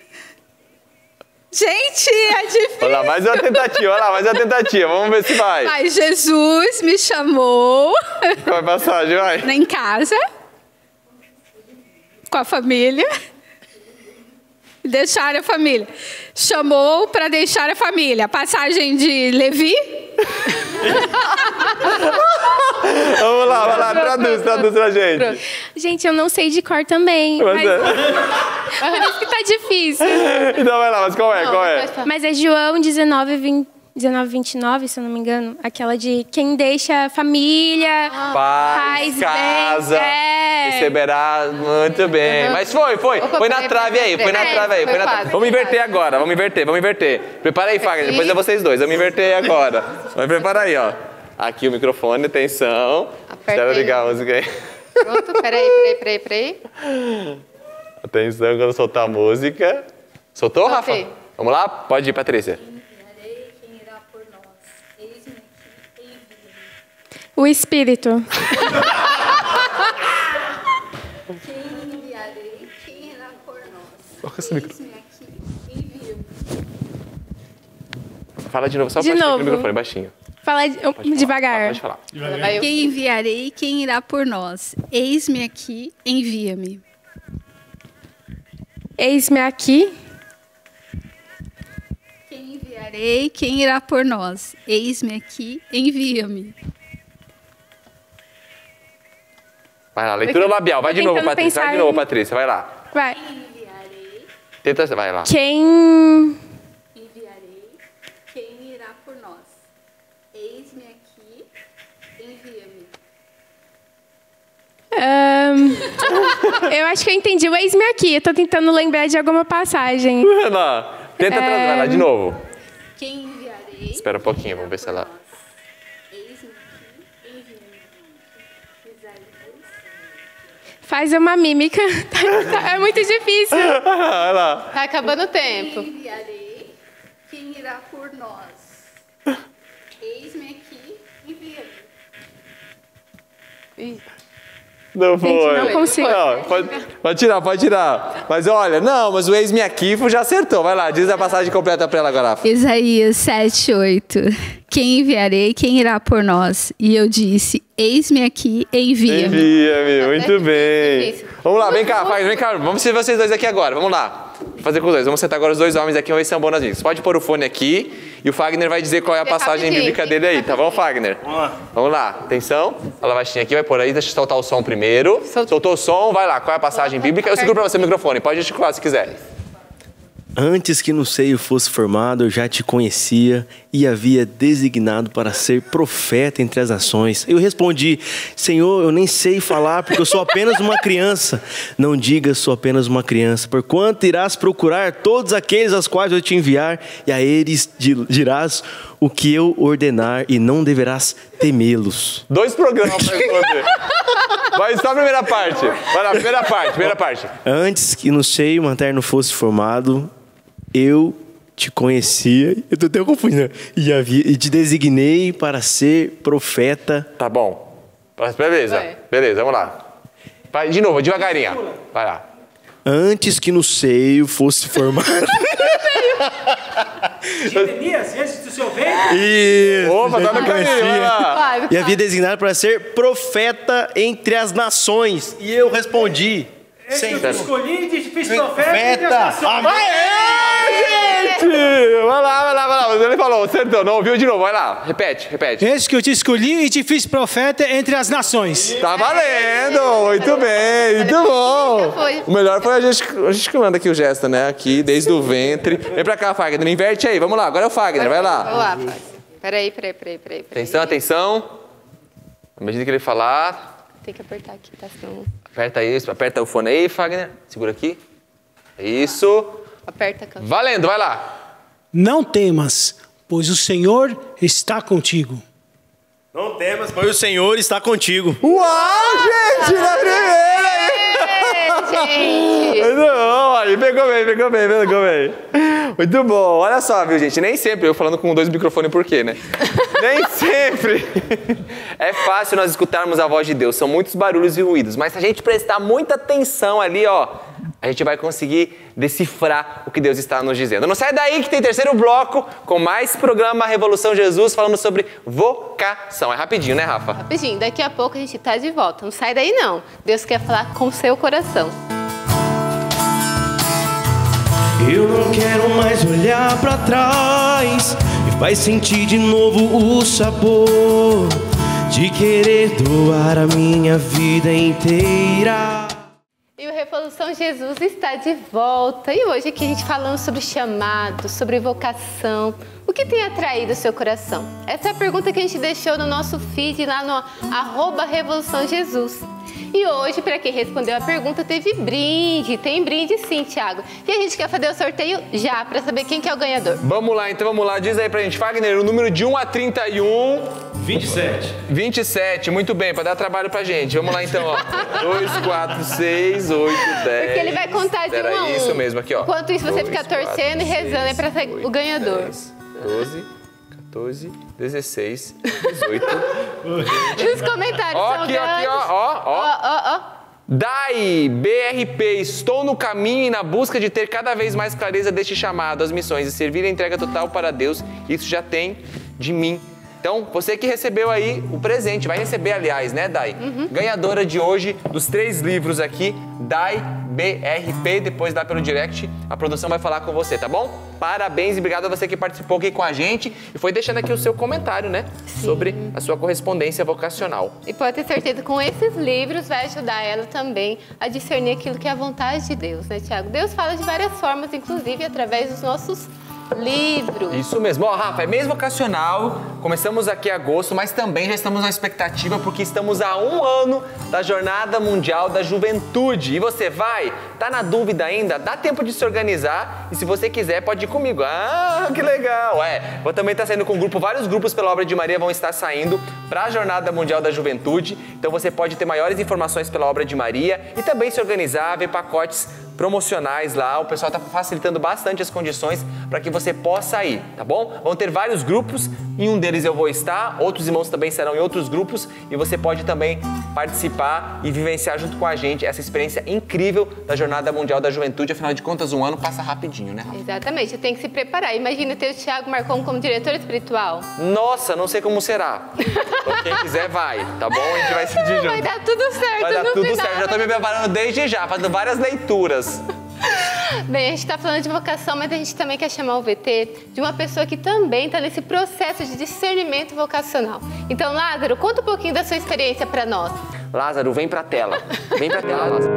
Gente, é difícil. Olha lá, mais uma tentativa, olha lá, mais uma tentativa. Vamos ver se vai. Mas Jesus me chamou. Qual é a passagem, vai? Em casa. Com a família. Deixar a família. Chamou para deixar a família. Passagem de Levi. Vamos lá, vai lá, traduz, traduz pra gente. Gente, eu não sei de cor também. Mas... Por isso que tá difícil. Então vai lá, mas qual é, qual é? Mas é João dezenove, vinte... dezenove, vinte e nove, se eu não me engano. Aquela de quem deixa família, paz, casa, bem, é. receberá. Muito bem. Uhum. Mas foi, foi. Opa, foi na trave aí, foi na trave aí. Foi na trave. Vamos inverter agora, vamos inverter, vamos inverter. Prepara aí, Fagner, depois é vocês dois. Vamos inverter agora. Vai preparar aí, ó. Aqui o microfone, atenção. Quero ligar a música aí. Pronto, peraí, peraí, peraí, peraí. Atenção quando soltar a música. Soltou, Rafa? Vamos lá? Pode ir, Patrícia. O Espírito. Quem enviarei, quem irá por nós? Coloca esse microfone. Fala de novo, só de novo. O microfone baixinho. Fala de, pode devagar. Falar, pode falar. Quem enviarei, quem irá por nós? Eis-me aqui, envia-me. Eis-me aqui. Quem enviarei, quem irá por nós? Eis-me aqui, envia-me. Vai lá, leitura labial. Vai de novo, Patrícia. Vai de novo, Patrícia. Vai lá. Vai. Quem enviarei. Tenta, vai lá. Quem enviarei, quem irá por nós? Eis-me aqui, envia-me. Um, eu acho que eu entendi. O eis-me aqui. Eu tô tentando lembrar de alguma passagem. Vai lá. Tenta é... trazer. Vai lá de novo. Quem enviarei. Espera um pouquinho, vamos ver se ela... Faz uma mímica. É muito difícil. Vai lá. Tá acabando o tempo. Quem enviarei, quem irá por nós? Eis-me aqui, envia-me. Não foi. Gente, não consigo. Não, pode, pode tirar, pode tirar. Mas olha, não, mas o ex-me aqui já acertou. Vai lá, diz a passagem completa pra ela agora. Isaías sete, oito. Quem enviarei, quem irá por nós? E eu disse, eis-me aqui, envia-me. Envia-me, muito bem. Vamos lá, vem cá, vem cá. Vamos ser vocês dois aqui agora, vamos lá. Vou fazer com os dois. Vamos sentar agora os dois homens aqui, vamos ver se são bons nas línguas. Pode pôr o fone aqui e o Fagner vai dizer qual é a passagem bíblica dele aí, tá bom, Fagner? Vamos lá. Vamos lá, atenção. Ela vai aqui, vai pôr aí, deixa eu soltar o som primeiro. Soltou o som, vai lá, qual é a passagem bíblica? Eu seguro pra você o microfone, pode gesticular se quiser. Antes que no seio fosse formado, eu já te conhecia e havia designado para ser profeta entre as nações. Eu respondi, Senhor, eu nem sei falar porque eu sou apenas uma criança. Não digas, sou apenas uma criança, porquanto irás procurar todos aqueles aos quais eu te enviar e a eles dirás o que eu ordenar e não deverás temê-los. Dois programas para responder. Vai só a primeira parte. Vai lá, primeira parte, primeira parte. Antes que no seio materno fosse formado, eu te conhecia, eu tô até confundindo, e, havia, e te designei para ser profeta. Tá bom. Beleza, vai. Beleza, vamos lá. Vai, de novo, devagarinho. Vai lá. Antes que no seio fosse formado. Jeremias, antes do seu ventre? Isso. Opa, tá no caminho. E havia designado para ser profeta entre as nações. E eu respondi. Sim. Eu escolhi e fiz profeta entre as nações. Gente! Vai lá, vai lá, vai lá. Ele falou, acertou. Não ouviu de novo. Vai lá. Repete, repete. Eis que eu te escolhi e te fiz profeta entre as nações. Tá valendo. Muito bem, muito bom. O melhor foi a gente, a gente que manda aqui o gesto, né? Aqui, desde o ventre. Vem pra cá, Fagner. Inverte aí. Vamos lá. Agora é o Fagner. Vai lá. Vamos lá, Fagner. Peraí, peraí, peraí, peraí. Atenção, atenção. À medida que ele falar... Tem que apertar aqui, tá? Senão... Aperta isso, aperta o fone aí, Fagner. Segura aqui. Isso. Aperta a câmera. Valendo, vai lá. Não temas, pois o Senhor está contigo. Não temas, pois o Senhor está contigo. Uau, gente, na primeira! Gente! Muito bom, aí pegou bem, pegou bem, pegou bem. Muito bom. Olha só, viu, gente? Nem sempre, eu falando com dois microfones, por quê, né? Nem sempre é fácil nós escutarmos a voz de Deus. São muitos barulhos e ruídos. Mas se a gente prestar muita atenção ali, ó, a gente vai conseguir decifrar o que Deus está nos dizendo. Não sai daí que tem terceiro bloco com mais programa Revolução Jesus falando sobre vocação. É rapidinho, né, Rafa? Rapidinho. Daqui a pouco a gente tá de volta. Não sai daí, não. Deus quer falar com o seu coração. Eu não quero mais olhar pra trás. Me faz sentir de novo o sabor de querer doar a minha vida inteira. E o Revolução Jesus está de volta. E hoje aqui a gente falando sobre chamado, sobre vocação. O que tem atraído o seu coração? Essa é a pergunta que a gente deixou no nosso feed lá no arroba Revolução Jesus. E hoje, para quem respondeu a pergunta, teve brinde. Tem brinde sim, Thiago. E a gente quer fazer o sorteio já, para saber quem que é o ganhador. Vamos lá, então vamos lá. Diz aí pra gente, Fagner, o número de um a trinta e um... vinte e sete. vinte e sete, muito bem, para dar trabalho pra gente. Vamos lá então, ó. dois, quatro, seis, oito, dez... Porque ele vai contar de um a um. Isso mesmo, aqui, ó. Enquanto isso, você fica torcendo e rezando aí pra ser o ganhador. dez, doze, quatorze, dezesseis, dezoito... Nos comentários, ó, são aqui, aqui, ó, ó, ó. Ó, ó, ó. Dai, B R P, estou no caminho e na busca de ter cada vez mais clareza deste chamado às missões e servir a entrega total para Deus. Isso já tem de mim. Então, você que recebeu aí o presente, vai receber, aliás, né, Dai? Uhum. Ganhadora de hoje dos três livros aqui, Dai B R P, depois dá pelo direct, a produção vai falar com você, tá bom? Parabéns e obrigado a você que participou aqui com a gente e foi deixando aqui o seu comentário, né? Sim. Sobre a sua correspondência vocacional. E pode ter certeza que com esses livros vai ajudar ela também a discernir aquilo que é a vontade de Deus, né, Thiago? Deus fala de várias formas, inclusive através dos nossos livros. Isso mesmo. Ó, Rafa, é mês vocacional, começamos aqui em agosto, mas também já estamos na expectativa porque estamos a um ano da Jornada Mundial da Juventude. E você vai? Tá na dúvida ainda? Dá tempo de se organizar e se você quiser pode ir comigo. Ah, que legal! É, vou também estar saindo com um grupo, vários grupos pela Obra de Maria vão estar saindo para a Jornada Mundial da Juventude. Então você pode ter maiores informações pela Obra de Maria e também se organizar, ver pacotes promocionais lá, o pessoal está facilitando bastante as condições para que você possa ir, tá bom? Vão ter vários grupos, em um deles eu vou estar, outros irmãos também serão em outros grupos e você pode também participar e vivenciar junto com a gente essa experiência incrível da Jornada Mundial da Juventude, afinal de contas um ano passa rapidinho, né, Rafa? Exatamente, tem que se preparar. Imagina ter o Thiago Marcon como diretor espiritual. Nossa, não sei como será. Então quem quiser vai, tá bom? A gente vai se junto. Vai dar tudo certo. Vai dar no tudo final, certo, já tô me preparando desde já, fazendo várias leituras. Bem, a gente está falando de vocação, mas a gente também quer chamar o V T de uma pessoa que também está nesse processo de discernimento vocacional. Então, Lázaro, conta um pouquinho da sua experiência para nós. Lázaro, vem para a tela. Vem para a tela, Lázaro.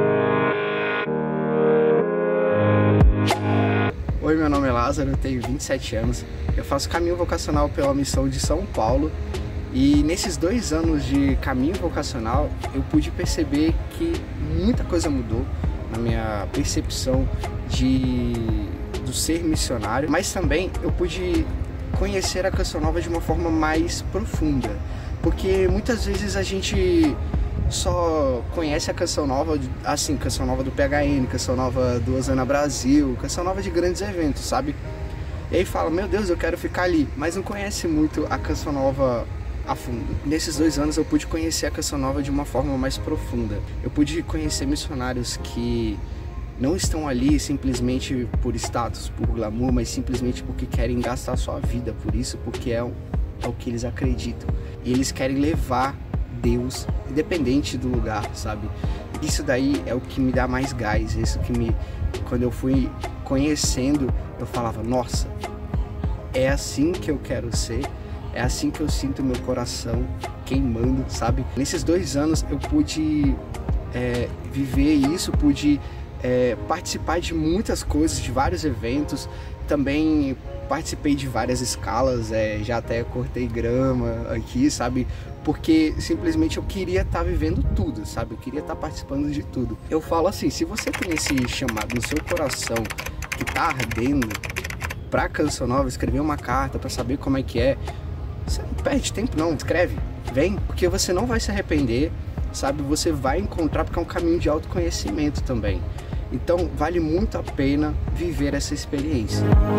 Oi, meu nome é Lázaro, eu tenho vinte e sete anos. Eu faço caminho vocacional pela missão de São Paulo. E nesses dois anos de caminho vocacional, eu pude perceber que muita coisa mudou na minha percepção de, do ser missionário, mas também eu pude conhecer a Canção Nova de uma forma mais profunda, porque muitas vezes a gente só conhece a Canção Nova, assim, Canção Nova do P H N, Canção Nova do Osana Brasil, Canção Nova de grandes eventos, sabe? E aí fala, meu Deus, eu quero ficar ali, mas não conhece muito a Canção Nova a fundo. Nesses dois anos eu pude conhecer a Canção Nova de uma forma mais profunda. Eu pude conhecer missionários que não estão ali simplesmente por status, por glamour, mas simplesmente porque querem gastar sua vida por isso, porque é o, é o que eles acreditam. E eles querem levar Deus, independente do lugar, sabe? Isso daí é o que me dá mais gás, isso que me... Quando eu fui conhecendo, eu falava, nossa, é assim que eu quero ser. É assim que eu sinto meu coração queimando, sabe? Nesses dois anos eu pude é, viver isso, pude é, participar de muitas coisas, de vários eventos. Também participei de várias escalas, é, já até cortei grama aqui, sabe? Porque simplesmente eu queria estar tá vivendo tudo, sabe? Eu queria estar tá participando de tudo. Eu falo assim, se você tem esse chamado no seu coração que tá ardendo pra Canção Nova, escrever uma carta pra saber como é que é, você não perde tempo não, escreve, vem, porque você não vai se arrepender, sabe? Você vai encontrar, porque é um caminho de autoconhecimento também. Então, vale muito a pena viver essa experiência.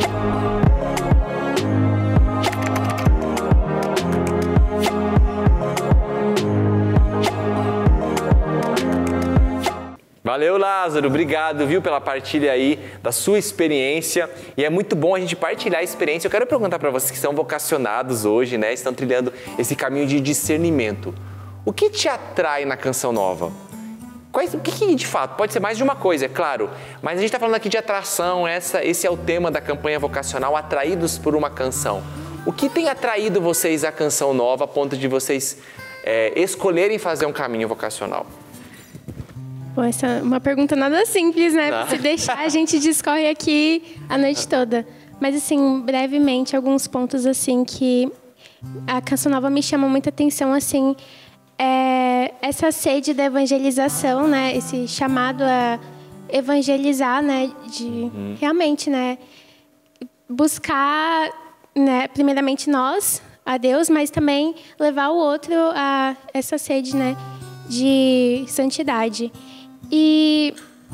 Valeu, Lázaro, obrigado, viu, pela partilha aí da sua experiência. E é muito bom a gente partilhar a experiência. Eu quero perguntar para vocês que são vocacionados hoje, né, estão trilhando esse caminho de discernimento. O que te atrai na Canção Nova? Quais, o que, que de fato, pode ser mais de uma coisa, é claro, mas a gente está falando aqui de atração, essa, esse é o tema da campanha vocacional, atraídos por uma canção. O que tem atraído vocês à Canção Nova a ponto de vocês é, escolherem fazer um caminho vocacional? Bom, essa é uma pergunta nada simples, né? Não. Se deixar, a gente discorre aqui a noite toda. Mas, assim, brevemente, alguns pontos, assim, que a Canção Nova me chama muita atenção, assim, é essa sede da evangelização, né? Esse chamado a evangelizar, né? De hum. realmente, né? Buscar, né? Primeiramente nós, a Deus, mas também levar o outro a essa sede, né? De santidade. E,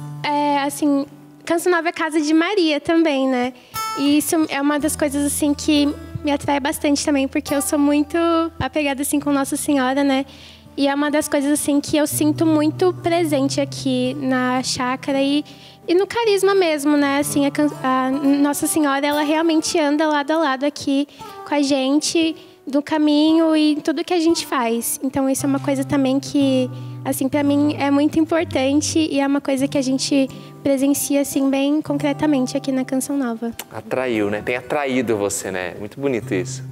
é, assim, Canção Nova é casa de Maria também, né? E isso é uma das coisas, assim, que me atrai bastante também, porque eu sou muito apegada, assim, com Nossa Senhora, né? E é uma das coisas, assim, que eu sinto muito presente aqui na chácara e, e no carisma mesmo, né? Assim, a, a Nossa Senhora, ela realmente anda lado a lado aqui com a gente, no caminho e em tudo que a gente faz. Então, isso é uma coisa também que, assim, para mim é muito importante e é uma coisa que a gente presencia, assim, bem concretamente aqui na Canção Nova. Atraiu, né? Tem atraído você, né? Muito bonito isso.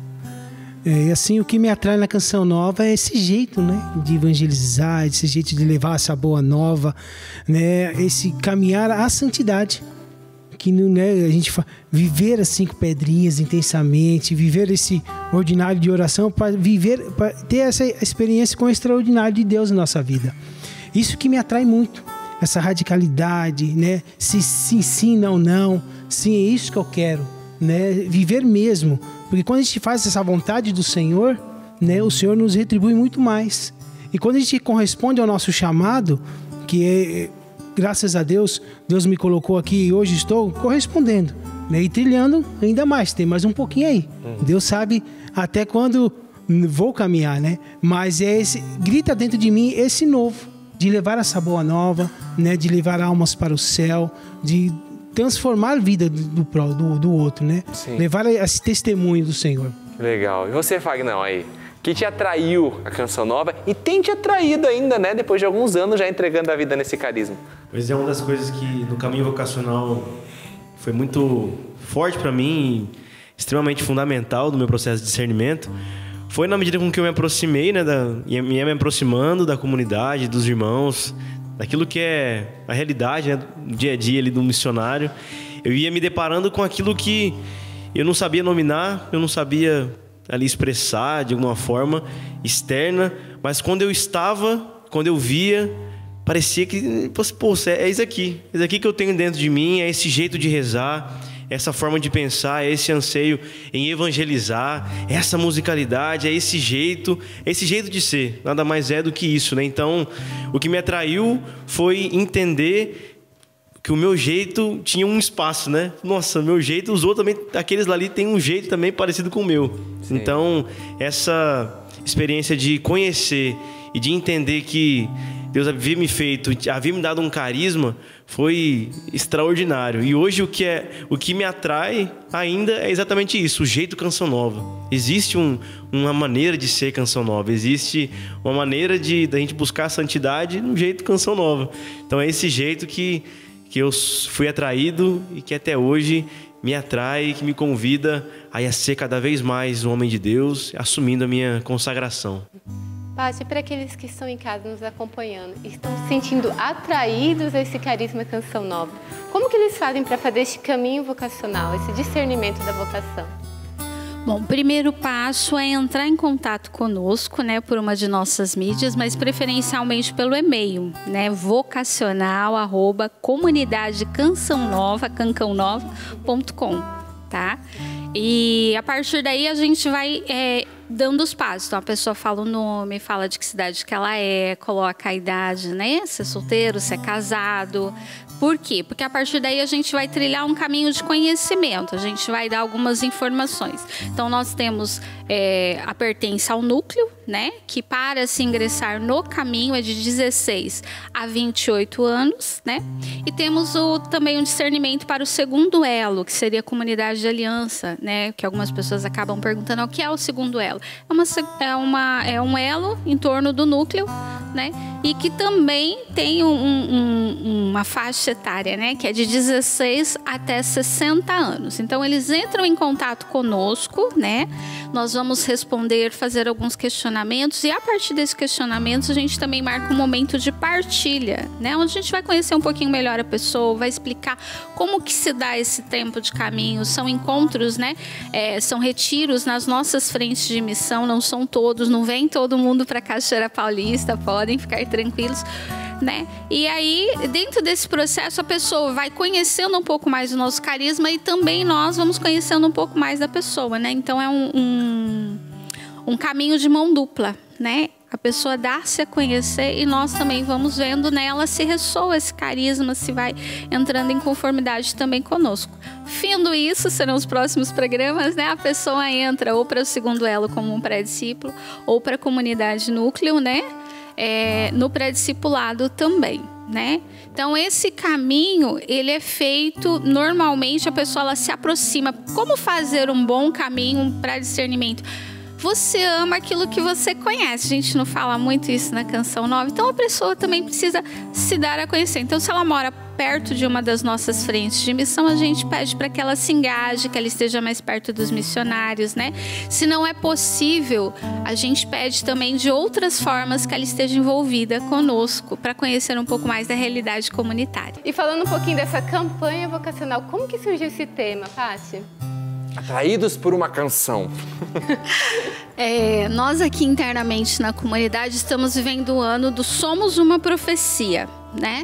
É, e assim, o que me atrai na Canção Nova é esse jeito, né? De evangelizar, esse jeito de levar essa boa nova, né? Esse caminhar à santidade. Que, né, a gente fala, viver as cinco pedrinhas intensamente, viver esse ordinário de oração para viver, para ter essa experiência com o extraordinário de Deus na nossa vida. Isso que me atrai muito, essa radicalidade, né? Se sim, sim, não, não, sim, é isso que eu quero, né? Viver mesmo, porque quando a gente faz essa vontade do Senhor, né, o Senhor nos retribui muito mais. E quando a gente corresponde ao nosso chamado, que é, graças a Deus, Deus me colocou aqui e hoje estou correspondendo, né? E trilhando ainda mais, tem mais um pouquinho aí. Uhum. Deus sabe até quando vou caminhar, né? Mas é esse, grita dentro de mim esse novo, de levar essa boa nova, né? De levar almas para o céu, de transformar a vida do, do, do outro, né? Sim. Levar esse testemunho do Senhor. Legal. E você, Fagnão, aí? Que te atraiu a Canção Nova e tem te atraído ainda, né? Depois de alguns anos já entregando a vida nesse carisma. Pois é, uma das coisas que no caminho vocacional foi muito forte para mim, extremamente fundamental no meu processo de discernimento, foi na medida com que eu me aproximei, né? Da, ia me aproximando da comunidade, dos irmãos, daquilo que é a realidade, né, do dia a dia ali do missionário. Eu ia me deparando com aquilo que eu não sabia nominar, eu não sabia ali expressar de alguma forma externa, mas quando eu estava, quando eu via, parecia que, pô, é isso aqui, é isso aqui que eu tenho dentro de mim, é esse jeito de rezar, essa forma de pensar, é esse anseio em evangelizar, é essa musicalidade, é esse jeito, é esse jeito de ser, nada mais é do que isso, né? Então, o que me atraiu foi entender que o meu jeito tinha um espaço, né? Nossa, meu jeito, os outros também, aqueles ali têm um jeito também parecido com o meu. Sim. Então, essa experiência de conhecer e de entender que Deus havia me feito, havia me dado um carisma, foi extraordinário. E hoje o que, é, o que me atrai ainda é exatamente isso, o jeito Canção Nova. Existe um, uma maneira de ser Canção Nova, existe uma maneira de, de a gente buscar a santidade no jeito Canção Nova. Então é esse jeito que que eu fui atraído e que até hoje me atrai, que me convida a, ir a ser cada vez mais um homem de Deus, assumindo a minha consagração. Pati, para aqueles que estão em casa nos acompanhando, estão se sentindo atraídos a esse carisma Canção Nova, como que eles fazem para fazer esse caminho vocacional, esse discernimento da vocação? Bom, o primeiro passo é entrar em contato conosco, né, por uma de nossas mídias, mas preferencialmente pelo e-mail, né, vocacional arroba comunidade canção nova, cancão nova ponto com, tá? E a partir daí a gente vai é, dando os passos. Então a pessoa fala o nome, fala de que cidade que ela é, coloca a idade, né, se é solteiro, se é casado. Por quê? Porque a partir daí a gente vai trilhar um caminho de conhecimento, a gente vai dar algumas informações. Então nós temos é, a pertença ao núcleo, né? Que para se ingressar no caminho é de dezesseis a vinte e oito anos, né? E temos o, também um discernimento para o segundo elo, que seria a comunidade de aliança, né? Que algumas pessoas acabam perguntando o que é o segundo elo. É, uma, é, uma, é um elo em torno do núcleo, né? E que também tem um, um, uma faixa etária, né? Que é de dezesseis até sessenta anos. Então eles entram em contato conosco, né? Nós vamos responder, fazer alguns questionamentos e a partir desses questionamentos a gente também marca um momento de partilha, né? Onde a gente vai conhecer um pouquinho melhor a pessoa, vai explicar como que se dá esse tempo de caminho. São encontros, né? É, são retiros nas nossas frentes de missão, não são todos, não vem todo mundo para Cachoeira Paulista, podem ficar tranquilos, né? E aí, dentro desse processo, a pessoa vai conhecendo um pouco mais do nosso carisma e também nós vamos conhecendo um pouco mais da pessoa, né? Então, é um, um, um caminho de mão dupla, né? A pessoa dá-se a conhecer e nós também vamos vendo nela se ressoa esse carisma, se vai entrando em conformidade também conosco. Findo isso, serão os próximos programas, né? A pessoa entra ou para o segundo elo como um pré-discípulo ou para a comunidade núcleo, né? É, no pré-discipulado também, né? Então, esse caminho, ele é feito, normalmente a pessoa ela se aproxima. Como fazer um bom caminho para discernimento? Você ama aquilo que você conhece. A gente não fala muito isso na Canção Nova. Então, a pessoa também precisa se dar a conhecer. Então, se ela mora perto de uma das nossas frentes de missão, a gente pede para que ela se engaje, que ela esteja mais perto dos missionários, né? Se não é possível, a gente pede também de outras formas que ela esteja envolvida conosco, para conhecer um pouco mais da realidade comunitária. E falando um pouquinho dessa campanha vocacional, como que surgiu esse tema, Pati? Atraídos por uma canção. É, nós aqui internamente na comunidade estamos vivendo o ano do Somos uma Profecia, né?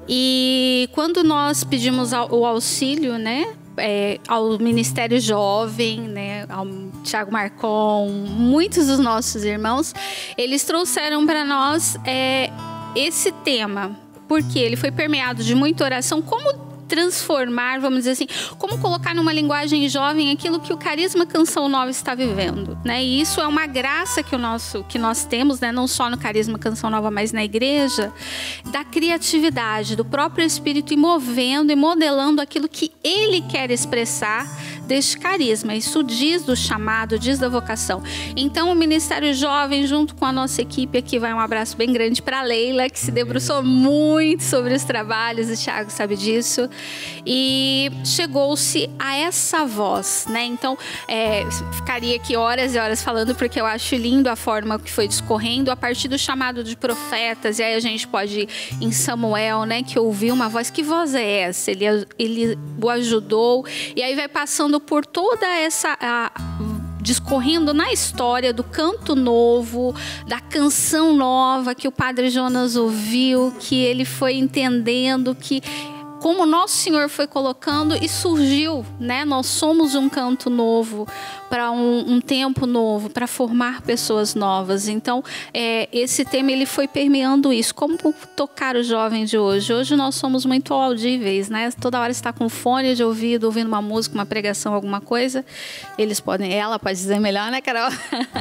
E quando nós pedimos o auxílio, né, é, ao Ministério Jovem, né, ao Tiago Marcon, muitos dos nossos irmãos, eles trouxeram para nós é, esse tema, porque ele foi permeado de muita oração. Como transformar, vamos dizer assim, como colocar numa linguagem jovem aquilo que o Carisma Canção Nova está vivendo, né? E isso é uma graça que, o nosso, que nós temos, né? Não só no Carisma Canção Nova, mas na igreja, da criatividade, do próprio Espírito, e movendo e modelando aquilo que ele quer expressar deste carisma. Isso diz do chamado, diz da vocação. Então, o Ministério Jovem, junto com a nossa equipe aqui, vai um abraço bem grande para a Leila, que se debruçou muito sobre os trabalhos, o Thiago sabe disso, e chegou-se a essa voz, né? Então, é, ficaria aqui horas e horas falando, porque eu acho lindo a forma que foi discorrendo, a partir do chamado de profetas, e aí a gente pode ir em Samuel, né, que ouviu uma voz. Que voz é essa? Ele, ele o ajudou, e aí vai passando por toda essa... A, discorrendo na história do canto novo, da canção nova que o Padre Jonas ouviu, que ele foi entendendo que como nosso Senhor foi colocando e surgiu, né? Nós somos um canto novo para um, um tempo novo, para formar pessoas novas. Então, é, esse tema ele foi permeando isso. Como tocar o jovem de hoje? Hoje nós somos muito audíveis, né? Toda hora está com fone de ouvido, ouvindo uma música, uma pregação, alguma coisa. Eles podem, ela pode dizer melhor, né, Carol?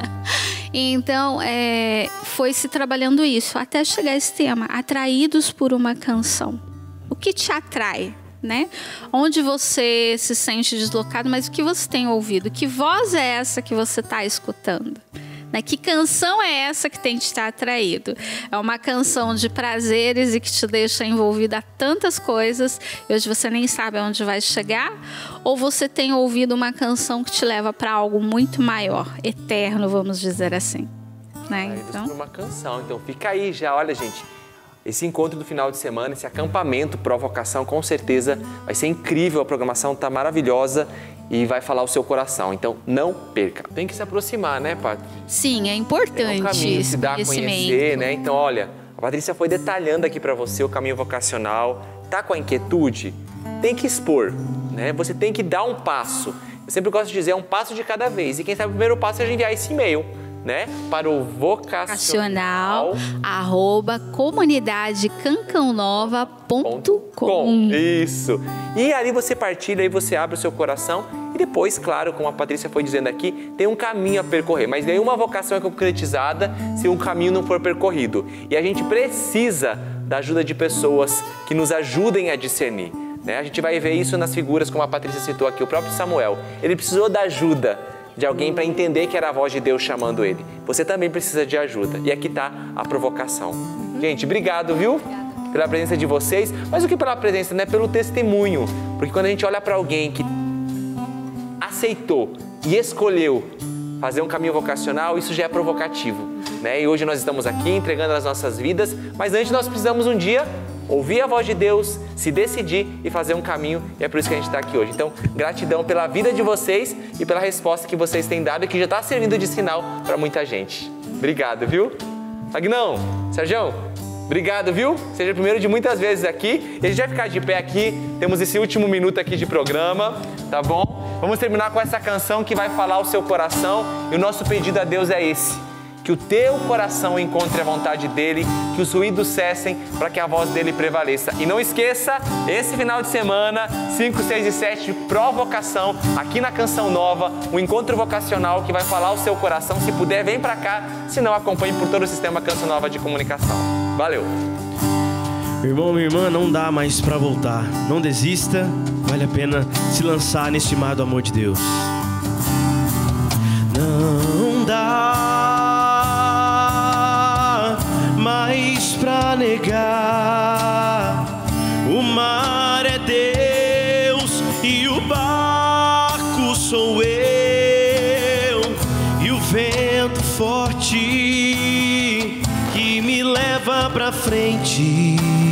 Então, é, foi se trabalhando isso até chegar a esse tema, atraídos por uma canção. O que te atrai, né? Onde você se sente deslocado, mas o que você tem ouvido? Que voz é essa que você está escutando? Né? Que canção é essa que tem te estar atraído? É uma canção de prazeres e que te deixa envolvida a tantas coisas e hoje você nem sabe aonde vai chegar? Ou você tem ouvido uma canção que te leva para algo muito maior, eterno, vamos dizer assim? Né? Então, uma canção, então fica aí já, olha, gente. Esse encontro do final de semana, esse acampamento Provocação, com certeza vai ser incrível. A programação está maravilhosa e vai falar o seu coração. Então, não perca. Tem que se aproximar, né, Pat? Sim, é importante. É um caminho, se dá a conhecer, né? Então, olha, a Patrícia foi detalhando aqui para você o caminho vocacional. Tá com a inquietude? Tem que expor, né? Você tem que dar um passo. Eu sempre gosto de dizer, é um passo de cada vez. E quem sabe o primeiro passo é enviar esse e-mail, né, para o vocacional arroba comunidade cancão nova ponto com. Isso. E ali você partilha, aí você abre o seu coração e depois, claro, como a Patrícia foi dizendo aqui, tem um caminho a percorrer, mas nenhuma vocação é concretizada se um caminho não for percorrido. E a gente precisa da ajuda de pessoas que nos ajudem a discernir, né? A gente vai ver isso nas figuras como a Patrícia citou aqui, o próprio Samuel. Ele precisou da ajuda de alguém para entender que era a voz de Deus chamando ele. Você também precisa de ajuda. E aqui está a provocação. Gente, obrigado, viu? Pela presença de vocês. Mas o que pela presença, né? Pelo testemunho. Porque quando a gente olha para alguém que aceitou e escolheu fazer um caminho vocacional, isso já é provocativo, né? E hoje nós estamos aqui entregando as nossas vidas, mas antes nós precisamos um dia ouvir a voz de Deus, se decidir e fazer um caminho, e é por isso que a gente está aqui hoje. Então, gratidão pela vida de vocês e pela resposta que vocês têm dado e que já está servindo de sinal para muita gente. Obrigado, viu? Agnão, Sérgio, obrigado, viu? Seja o primeiro de muitas vezes aqui. E a gente vai ficar de pé aqui, temos esse último minuto aqui de programa, tá bom? Vamos terminar com essa canção que vai falar o seu coração, e o nosso pedido a Deus é esse: que o teu coração encontre a vontade dele, que os ruídos cessem para que a voz dele prevaleça. E não esqueça, esse final de semana, cinco, seis e sete, provocação, aqui na Canção Nova, um encontro vocacional que vai falar o seu coração. Se puder, vem para cá, se não, acompanhe por todo o sistema Canção Nova de comunicação. Valeu! Meu irmão, minha irmã, não dá mais para voltar. Não desista, vale a pena se lançar nesse mar do amor de Deus. Não dá mais pra negar, o mar é Deus e o barco sou eu, e o vento forte que me leva pra frente.